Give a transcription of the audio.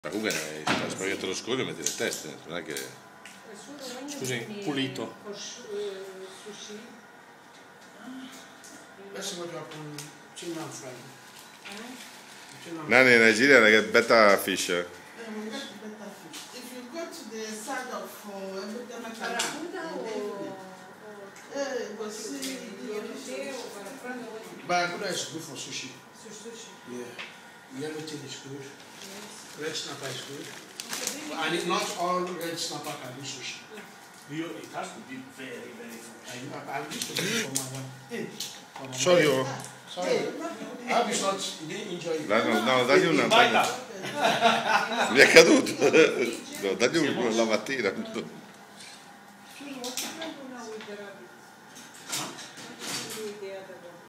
Ma comunque sta spaghetto allo scoglio metti le teste, non è che... Scusi, pulito. Adesso voglio con Cina Friend. Nani in Nigeria they get better fish. If you go to the side of Barracuda is good for sushi. Yeah. Yellow tail is good. Red snapper is good. And not all red snapper can do sushi. It has to be very, very fresh. I used to do it for my wife. Sorry, oh. Sorry. I hope it's not, you didn't enjoy it. No, dagli una. Vai là. Mi è caduto. No, dagli una la mattina.